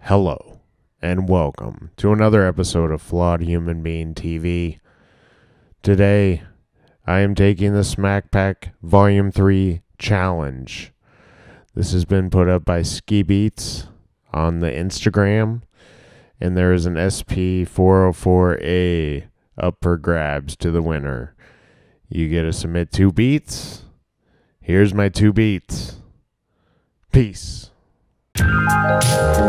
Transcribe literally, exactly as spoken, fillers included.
Hello, and welcome to another episode of Flawed Human Being T V. Today, I am taking the Smackpack Volume three Challenge. This has been put up by Beatz on the Instagram, and there is an S P four oh four A up for grabs to the winner. You get to submit two beats. Here's my two beats. Peace.